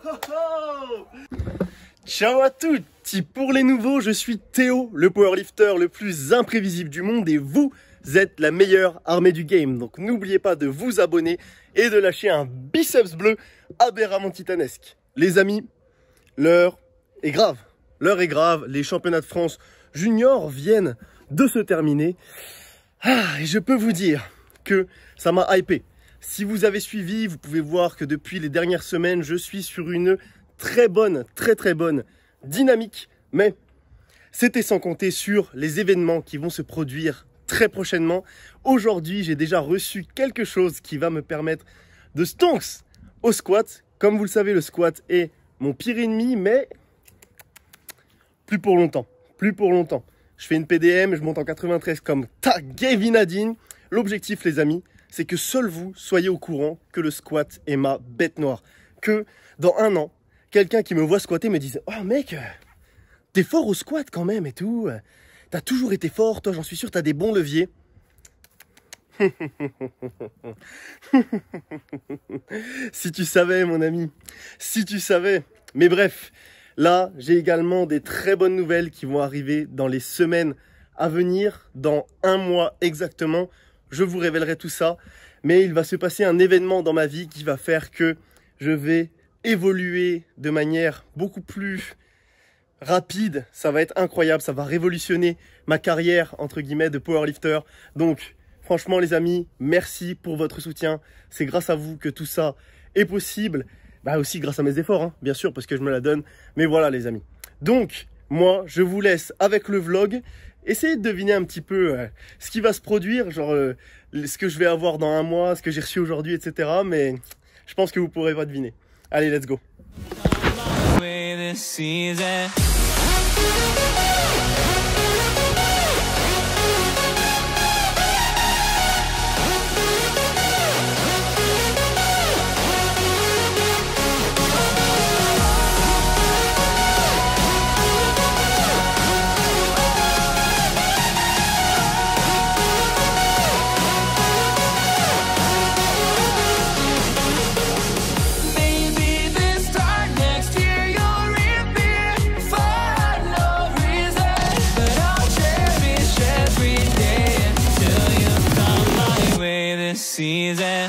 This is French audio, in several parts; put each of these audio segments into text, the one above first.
Ciao à tous. Pour les nouveaux, je suis Théo, le powerlifter le plus imprévisible du monde et vous êtes la meilleure armée du game. Donc n'oubliez pas de vous abonner et de lâcher un biceps bleu aberramment titanesque. Les amis, l'heure est grave. L'heure est grave. Les championnats de France juniors viennent de se terminer. Et je peux vous dire que ça m'a hypé. Si vous avez suivi, vous pouvez voir que depuis les dernières semaines, je suis sur une très bonne dynamique. Mais c'était sans compter sur les événements qui vont se produire très prochainement. Aujourd'hui, j'ai déjà reçu quelque chose qui va me permettre de stonks au squat. Comme vous le savez, le squat est mon pire ennemi, mais plus pour longtemps. Plus pour longtemps. Je fais une PDM, je monte en 93 comme Gavin Adin. L'objectif, les amis, c'est que seul vous soyez au courant que le squat est ma bête noire. Que dans un an, quelqu'un qui me voit squatter me dise « Oh mec, t'es fort au squat quand même et tout. T'as toujours été fort, toi j'en suis sûr, t'as des bons leviers. » Si tu savais mon ami, si tu savais. Mais bref, là j'ai également des très bonnes nouvelles qui vont arriver dans les semaines à venir, dans un mois exactement. Je vous révélerai tout ça, mais il va se passer un événement dans ma vie qui va faire que je vais évoluer de manière beaucoup plus rapide. Ça va être incroyable, ça va révolutionner ma carrière entre guillemets de powerlifter. Donc franchement les amis, merci pour votre soutien. C'est grâce à vous que tout ça est possible. Bah aussi grâce à mes efforts, hein, bien sûr, parce que je me la donne. Mais voilà les amis. Donc moi je vous laisse avec le vlog. Essayez de deviner un petit peu ce qui va se produire, genre ce que je vais avoir dans un mois, ce que j'ai reçu aujourd'hui, etc. Mais je pense que vous pourrez pas deviner. Allez, let's go. Season.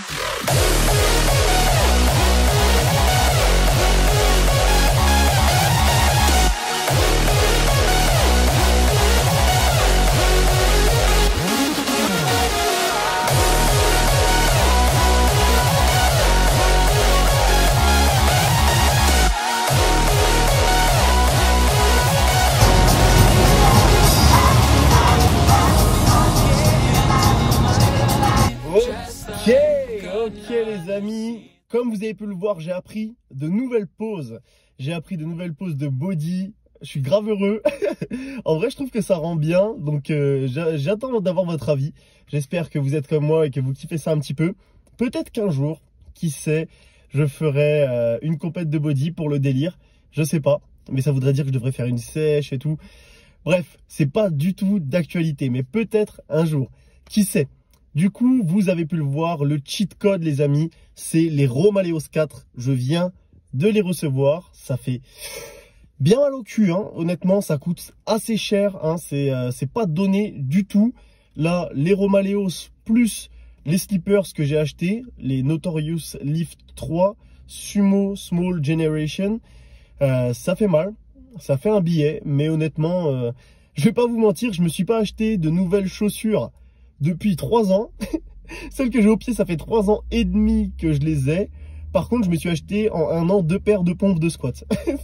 Ok les amis, comme vous avez pu le voir, j'ai appris de nouvelles poses. J'ai appris de nouvelles poses de body. Je suis grave heureux. En vrai, je trouve que ça rend bien. Donc j'attends d'avoir votre avis. J'espère que vous êtes comme moi et que vous kiffez ça un petit peu. Peut-être qu'un jour, qui sait, je ferai une compète de body pour le délire. Je sais pas, mais ça voudrait dire que je devrais faire une sèche et tout. Bref, c'est pas du tout d'actualité, mais peut-être un jour. Qui sait? Du coup, vous avez pu le voir, le cheat code, les amis, c'est les Romaleos 4. Je viens de les recevoir. Ça fait bien mal au cul, hein. Honnêtement, ça coûte assez cher. Hein. C'est pas donné du tout. Là, les Romaleos plus les slippers que j'ai achetés, les Notorious Lift 3 Sumo Small Generation, ça fait mal. Ça fait un billet, mais honnêtement, je vais pas vous mentir, je me suis pas acheté de nouvelles chaussures depuis 3 ans. Celles que j'ai au pied, ça fait 3 ans et demi que je les ai. Par contre, je me suis acheté en un an 2 paires de pompes de squat.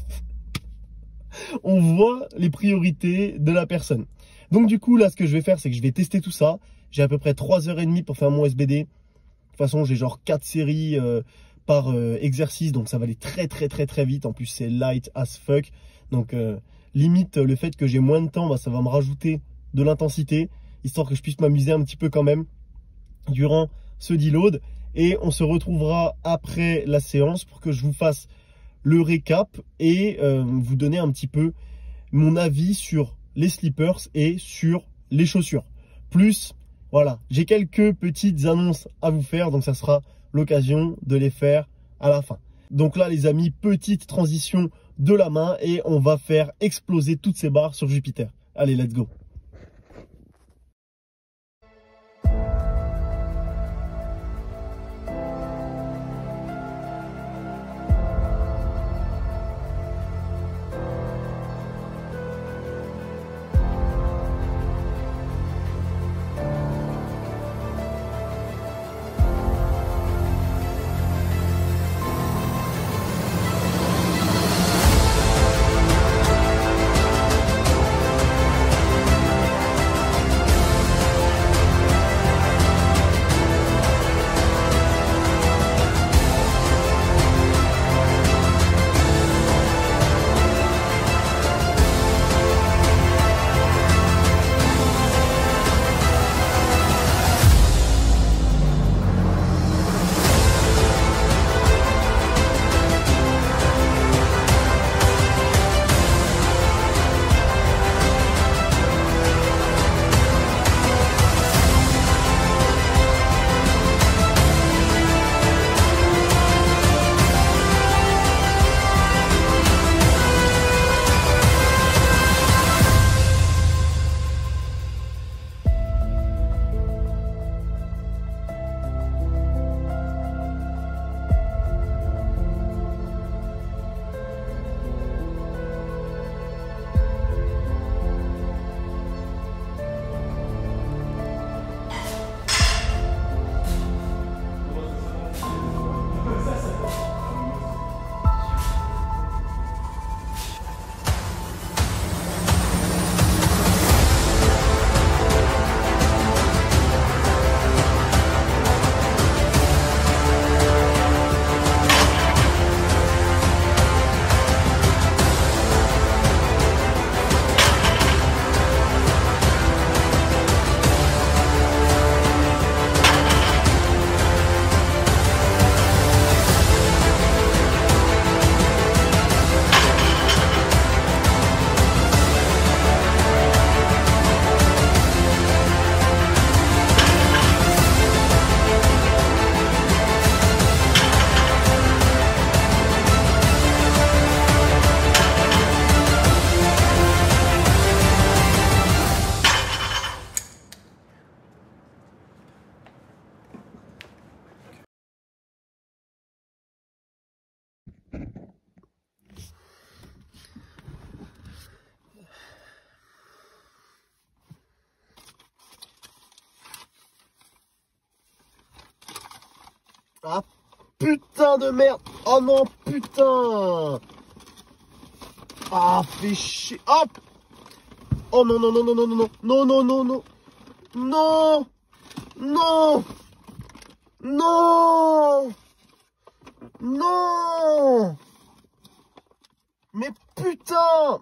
On voit les priorités de la personne. Donc du coup, là, ce que je vais faire, c'est que je vais tester tout ça. J'ai à peu près 3h30 pour faire mon SBD. De toute façon, j'ai genre 4 séries par exercice. Donc ça va aller très vite. En plus, c'est light as fuck. Donc limite, le fait que j'ai moins de temps, bah, ça va me rajouter de l'intensité, histoire que je puisse m'amuser un petit peu quand même durant ce deload. Et on se retrouvera après la séance pour que je vous fasse le récap et vous donner un petit peu mon avis sur les slippers et sur les chaussures. Plus, voilà, j'ai quelques petites annonces à vous faire, donc ça sera l'occasion de les faire à la fin. Donc là, les amis, petite transition de la main et on va faire exploser toutes ces barres sur Jupiter. Allez, let's go. Ah putain de merde. Oh non putain. Ah fais chier. Hop. Oh non non non non non non non non non non non non non non. Mais putain.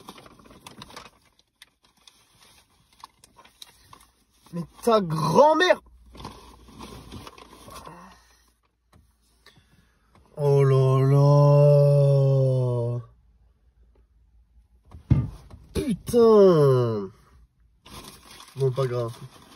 Mais ta grand-mère. Oh là là. Putain. Bon, pas grave.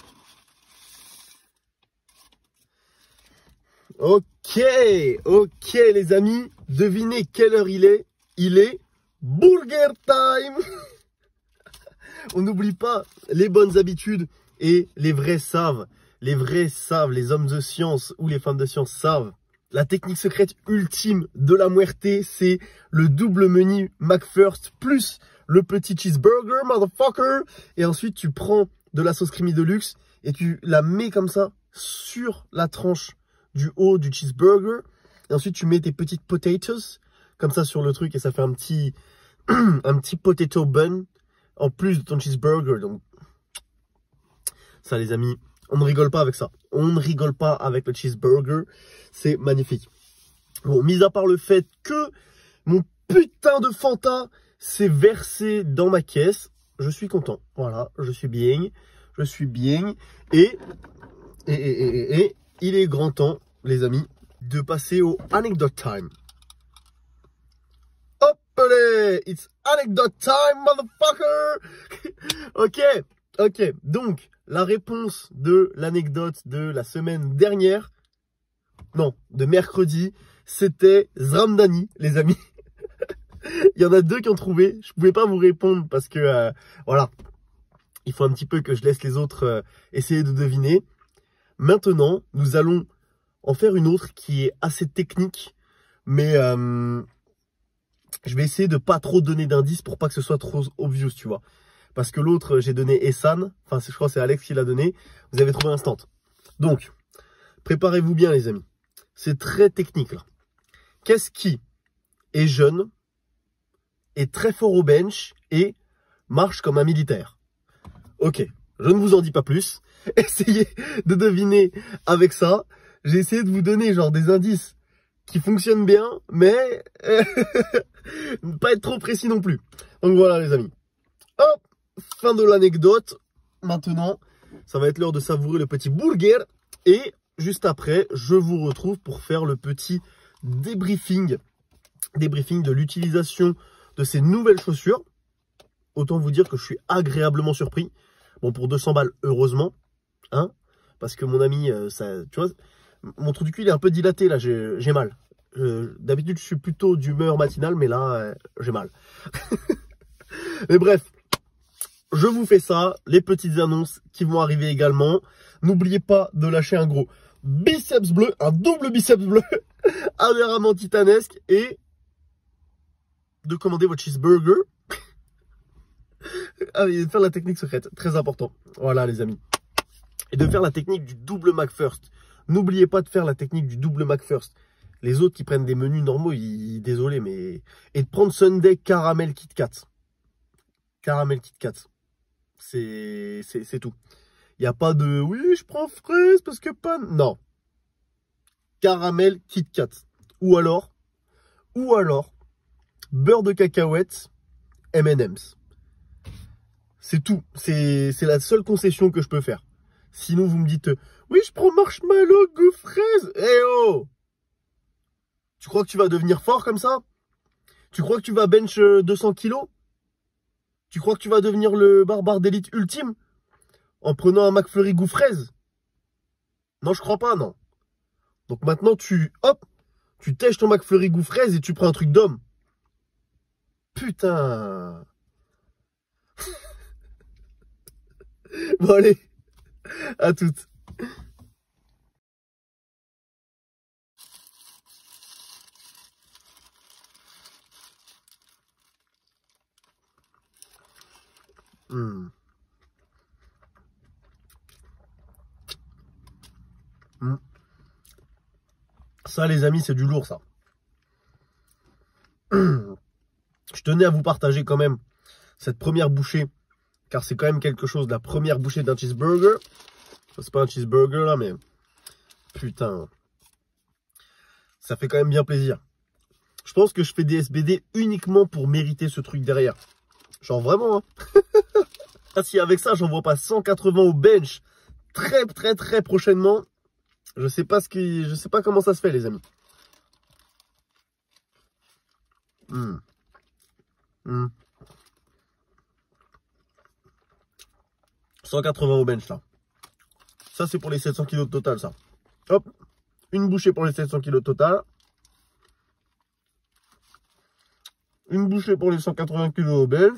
Ok, ok les amis. Devinez quelle heure il est. Il est burger time. On n'oublie pas les bonnes habitudes et les vrais savent. Les vrais savent, les hommes de science ou les femmes de science savent. La technique secrète ultime de la muerte, c'est le double menu McFirst plus le petit cheeseburger, motherfucker. Et ensuite, tu prends de la sauce creamy de luxe et tu la mets comme ça sur la tranche du haut du cheeseburger. Et ensuite, tu mets tes petites potatoes comme ça sur le truc et ça fait un petit, un petit potato bun en plus de ton cheeseburger. Donc, ça les amis, on ne rigole pas avec ça. On ne rigole pas avec le cheeseburger. C'est magnifique. Bon, mis à part le fait que mon putain de Fanta s'est versé dans ma caisse, je suis content. Voilà, je suis bien. Je suis bien. Et il est grand temps, les amis, de passer au anecdote time. Hop allez, it's anecdote time, motherfucker. Ok, ok. Donc, la réponse de l'anecdote de la semaine dernière, non, de mercredi, c'était Zramdani, les amis. Il y en a deux qui ont trouvé. Je pouvais pas vous répondre parce que, voilà, il faut un petit peu que je laisse les autres essayer de deviner. Maintenant, nous allons en faire une autre qui est assez technique, mais je vais essayer de pas trop donner d'indices pour pas que ce soit trop obvious, tu vois. Parce que l'autre, j'ai donné Essan, enfin je crois que c'est Alex qui l'a donné, vous avez trouvé instant. Donc, préparez-vous bien les amis, c'est très technique là. Qu'est-ce qui est jeune, est très fort au bench et marche comme un militaire? Ok, je ne vous en dis pas plus, essayez de deviner avec ça. J'ai essayé de vous donner genre des indices qui fonctionnent bien, mais ne pas être trop précis non plus. Donc voilà les amis. Hop, fin de l'anecdote. Maintenant, ça va être l'heure de savourer le petit burger. Et juste après, je vous retrouve pour faire le petit débriefing de l'utilisation de ces nouvelles chaussures. Autant vous dire que je suis agréablement surpris. Bon, pour 200 balles, heureusement. Hein, parce que mon ami, ça, tu vois, mon trou du cul il est un peu dilaté là, j'ai mal. D'habitude je suis plutôt d'humeur matinale, mais là j'ai mal. Mais bref, je vous fais ça, les petites annonces qui vont arriver également. N'oubliez pas de lâcher un gros biceps bleu, un double biceps bleu, aberramment titanesque, et de commander votre cheeseburger. Ah, et de faire la technique secrète, très important. Voilà les amis. Et de faire la technique du double McFirst. N'oubliez pas de faire la technique du double McFirst. Les autres qui prennent des menus normaux, désolé, mais... Et de prendre Sunday Caramel Kit Kat. Caramel Kit Kat. C'est tout. Il n'y a pas de... Oui, je prends fraise parce que pas... Non. Caramel Kit Kat. Ou alors, beurre de cacahuète, M&M's. C'est tout. C'est la seule concession que je peux faire. Sinon, vous me dites, oui, je prends marshmallow, goût fraise. Eh oh! Tu crois que tu vas devenir fort comme ça? Tu crois que tu vas bench 200 kilos? Tu crois que tu vas devenir le barbare d'élite ultime? En prenant un McFlurry goût fraise? Non, je crois pas, non. Donc maintenant, hop, tu tèches ton McFlurry goût fraise et tu prends un truc d'homme. Putain. Bon, allez. À toutes. Ça les amis, c'est du lourd ça. Je tenais à vous partager quand même cette première bouchée, car c'est quand même quelque chose, la première bouchée d'un cheeseburger. C'est pas un cheeseburger là, mais putain, ça fait quand même bien plaisir. Je pense que je fais des SBD uniquement pour mériter ce truc derrière. Genre vraiment, hein. Si avec ça, j'en vois pas 180 au bench très prochainement, je sais pas comment ça se fait les amis. 180 au bench là. Ça c'est pour les 700 kg de total ça. Hop, une bouchée pour les 700 kg de total. Une bouchée pour les 180 kg au bench.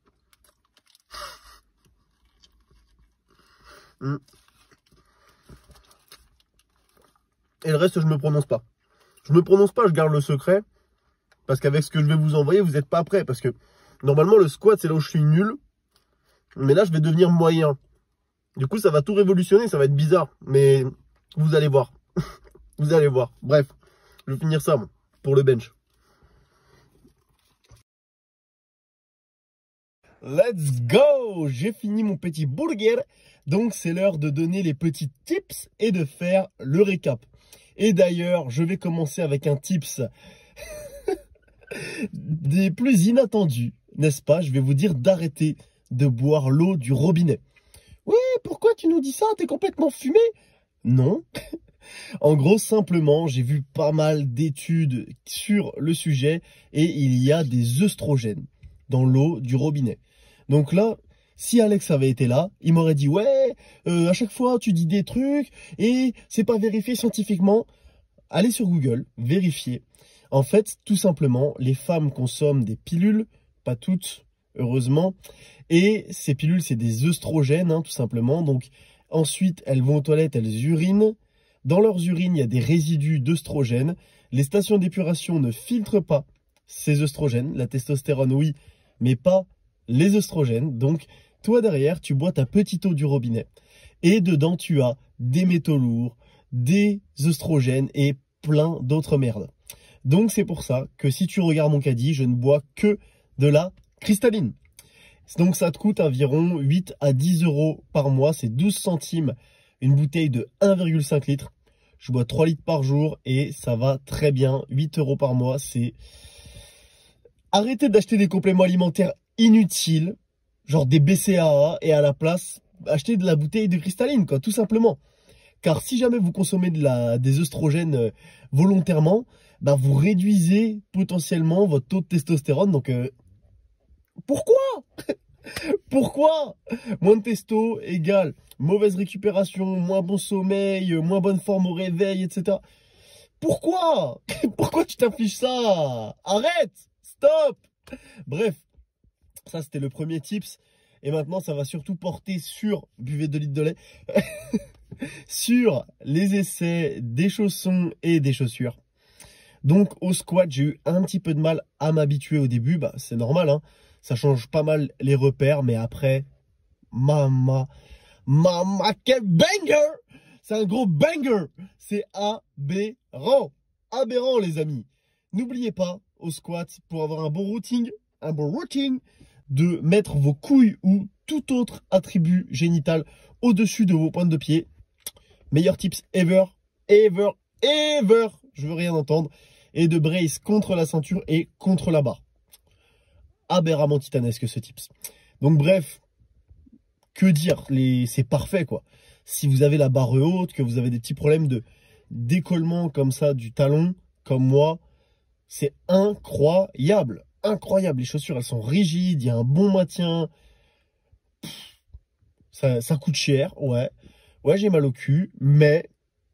Et le reste, je me prononce pas. Je me prononce pas, je garde le secret. Parce qu'avec ce que je vais vous envoyer, vous n'êtes pas prêts. Parce que normalement, le squat, c'est là où je suis nul. Mais là, je vais devenir moyen. Du coup, ça va tout révolutionner, ça va être bizarre. Mais vous allez voir. Vous allez voir. Bref, je vais finir ça, moi, pour le bench. Let's go! J'ai fini mon petit burger. Donc, c'est l'heure de donner les petits tips et de faire le récap. Et d'ailleurs, je vais commencer avec un tips des plus inattendus, n'est-ce pas? Je vais vous dire d'arrêter de boire l'eau du robinet. Ouais, pourquoi tu nous dis ça? T'es complètement fumé? Non. En gros, simplement, j'ai vu pas mal d'études sur le sujet et il y a des œstrogènes dans l'eau du robinet. Donc là, si Alex avait été là, il m'aurait dit « Ouais, à chaque fois, tu dis des trucs et c'est pas vérifié scientifiquement. » allez sur Google, vérifiez. En fait, tout simplement, les femmes consomment des pilules, pas toutes, heureusement. Et ces pilules, c'est des œstrogènes, hein, tout simplement. Donc, ensuite, elles vont aux toilettes, elles urinent. Dans leurs urines, il y a des résidus d'œstrogènes. Les stations d'épuration ne filtrent pas ces œstrogènes. La testostérone, oui, mais pas les œstrogènes. Donc, toi, derrière, tu bois ta petite eau du robinet. Et dedans, tu as des métaux lourds, des œstrogènes et plein d'autres merdes. Donc, c'est pour ça que si tu regardes mon caddie, je ne bois que de la cristalline. Donc, ça te coûte environ 8 à 10 euros par mois. C'est 12 centimes une bouteille de 1,5 litre. Je bois 3 litres par jour et ça va très bien. 8 euros par mois, c'est... Arrêtez d'acheter des compléments alimentaires inutiles, genre des BCAA, et à la place, achetez de la bouteille de cristalline, quoi, tout simplement. Car si jamais vous consommez des œstrogènes volontairement, bah vous réduisez potentiellement votre taux de testostérone. Donc, pourquoi Pourquoi moins de testo égale mauvaise récupération, moins bon sommeil, moins bonne forme au réveil, etc. Pourquoi Pourquoi tu t'affiches ça? Arrête! Stop! Bref, ça c'était le premier tips. Et maintenant, ça va surtout porter sur, buvez 2 litres de lait, sur les essais des chaussons et des chaussures. Donc au squat, j'ai eu un petit peu de mal à m'habituer au début. Bah, c'est normal, hein. Ça change pas mal les repères, mais après, mama, quel banger! C'est un gros banger! C'est aberrant! Aberrant, les amis! N'oubliez pas, au squat, pour avoir un bon routing, de mettre vos couilles ou tout autre attribut génital au-dessus de vos pointes de pied. Meilleur tips ever, ever, ever! Je veux rien entendre. Et de brace contre la ceinture et contre la barre. Aberramment titanesque ce tips. Donc bref, que dire, c'est parfait quoi. Si vous avez la barre haute, que vous avez des petits problèmes de décollement comme ça du talon, comme moi, c'est incroyable. Incroyable, les chaussures elles sont rigides, il y a un bon maintien. Ça coûte cher, ouais. Ouais, j'ai mal au cul, mais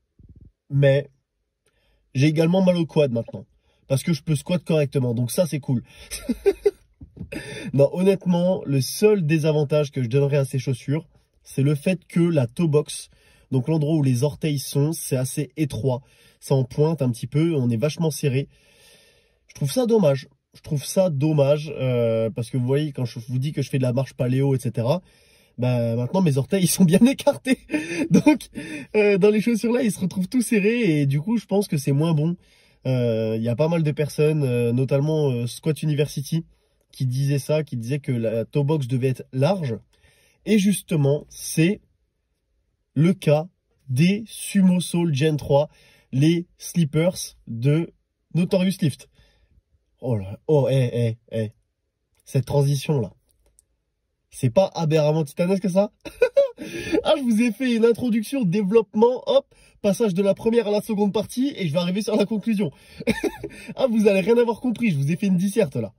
j'ai également mal au quad maintenant. Parce que je peux squat correctement, donc ça c'est cool. Non, honnêtement, le seul désavantage que je donnerais à ces chaussures, c'est le fait que la toe box, donc l'endroit où les orteils sont, c'est assez étroit. Ça en pointe un petit peu, on est vachement serré. Je trouve ça dommage. Je trouve ça dommage parce que vous voyez, quand je vous dis que je fais de la marche paléo, etc., bah, maintenant mes orteils ils sont bien écartés. Donc, dans les chaussures là, ils se retrouvent tout serrés et du coup, je pense que c'est moins bon. Il y a pas mal de personnes, notamment Squat University, qui disait ça, qui disait que la toe box devait être large. Et justement, c'est le cas des Sumo Sole Gen 3, les slippers de Notorious Lift. Oh là, oh, cette transition là. C'est pas aberramment titanesque que ça? Ah, je vous ai fait une introduction, développement, hop, passage de la première à la seconde partie, et je vais arriver sur la conclusion. Ah, vous allez rien avoir compris, je vous ai fait une disserte là.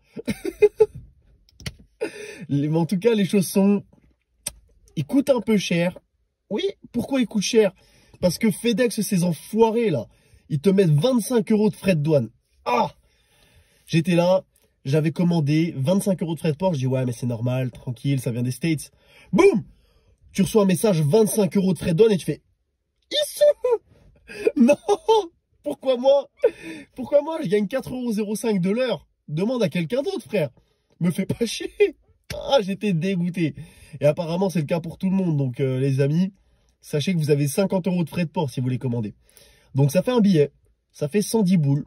Mais en tout cas, les chaussons, ils coûtent un peu cher. Oui, pourquoi ils coûtent cher? Parce que FedEx, ces enfoirés là, ils te mettent 25 euros de frais de douane. Ah! J'étais là, j'avais commandé 25 euros de frais de port, je dis ouais mais c'est normal, tranquille, ça vient des States. Boum! Tu reçois un message 25 euros de frais de douane et tu fais Issou! Non! Pourquoi moi? Pourquoi moi je gagne 4,05 € de l'heure? Demande à quelqu'un d'autre, frère. Me fais pas chier. Ah, j'étais dégoûté. Et apparemment, c'est le cas pour tout le monde. Donc, les amis, sachez que vous avez 50 euros de frais de port si vous les commandez. Donc, ça fait un billet. Ça fait 110 boules.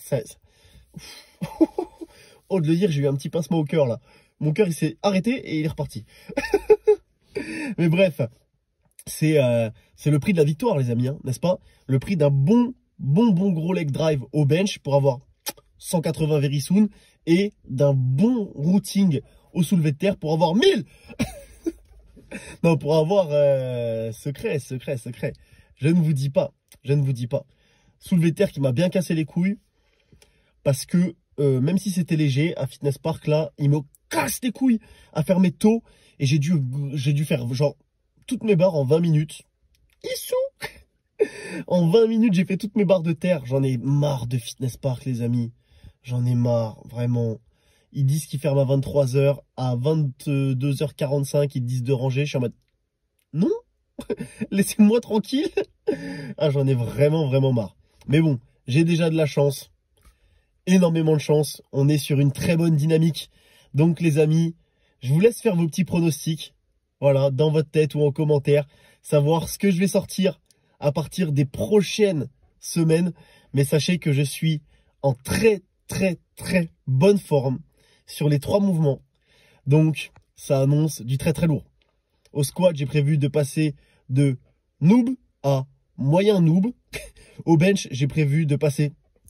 Oh, de le dire, j'ai eu un petit pincement au cœur, là. Mon cœur, il s'est arrêté et il est reparti. Mais bref, c'est le prix de la victoire, les amis, hein, n'est-ce pas? Le prix d'un bon gros leg drive au bench pour avoir 180 very soon et d'un bon routing au soulevé de terre pour avoir 1000. Non, pour avoir secret. Je ne vous dis pas. Soulevé de terre qui m'a bien cassé les couilles parce que même si c'était léger, à Fitness Park là, il me casse les couilles à faire mes taux et j'ai dû faire genre toutes mes barres en 20 minutes. Issou. En 20 minutes, j'ai fait toutes mes barres de terre. J'en ai marre de Fitness Park, les amis. J'en ai marre, vraiment. Ils disent qu'ils ferment à 23 h. À 22 h 45, ils disent de ranger. Je suis en mode, non, laissez-moi tranquille. Ah, j'en ai vraiment, vraiment marre. Mais bon, j'ai déjà de la chance. Énormément de chance. On est sur une très bonne dynamique. Donc, les amis, je vous laisse faire vos petits pronostics. Voilà, dans votre tête ou en commentaire. Savoir ce que je vais sortir à partir des prochaines semaines. Mais sachez que je suis en très, très, très bonne forme sur les 3 mouvements. Donc, ça annonce du très, très lourd. Au squat, j'ai prévu de passer de noob à moyen noob. Au bench, j'ai prévu de passer...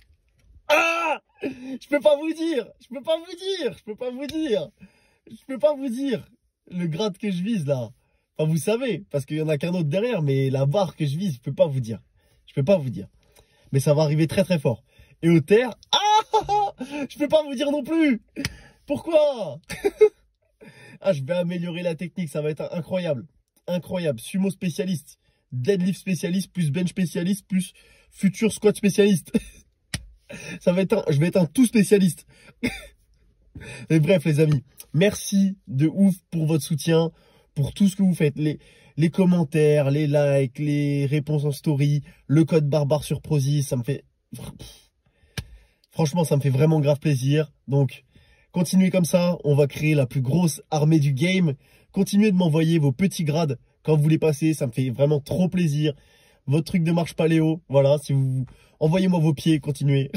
Ah! Je peux pas vous dire. Je peux pas vous dire. Je peux pas vous dire. Je peux pas vous dire le grade que je vise là. Enfin, vous savez, parce qu'il y en a qu'un autre derrière, mais la barre que je vise, je peux pas vous dire. Je peux pas vous dire. Mais ça va arriver très très fort. Et au terre, ah, je peux pas vous dire non plus. Pourquoi? Ah, je vais améliorer la technique, ça va être incroyable. Incroyable. Sumo spécialiste, deadlift spécialiste, plus bench spécialiste, plus futur squat spécialiste. Ça va être je vais être un tout spécialiste. Et bref, les amis, merci de ouf pour votre soutien, pour tout ce que vous faites. Les commentaires, les likes, les réponses en story, le code barbare sur Prozis, ça me fait... Franchement, ça me fait vraiment grave plaisir. Donc, continuez comme ça. On va créer la plus grosse armée du game. Continuez de m'envoyer vos petits grades quand vous les passez. Ça me fait vraiment trop plaisir. Votre truc de marche paléo. Voilà, si vous... Envoyez-moi vos pieds, continuez.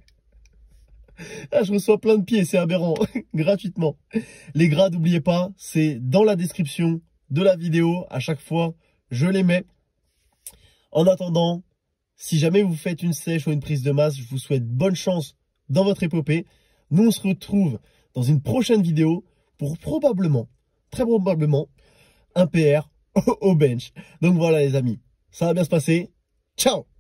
Ah, je reçois plein de pieds, c'est aberrant. Gratuitement. Les grades, n'oubliez pas, c'est dans la description de la vidéo. À chaque fois, je les mets. En attendant, si jamais vous faites une sèche ou une prise de masse, je vous souhaite bonne chance dans votre épopée. Nous, on se retrouve dans une prochaine vidéo pour probablement, très probablement, un PR au bench. Donc voilà les amis, ça va bien se passer. Ciao!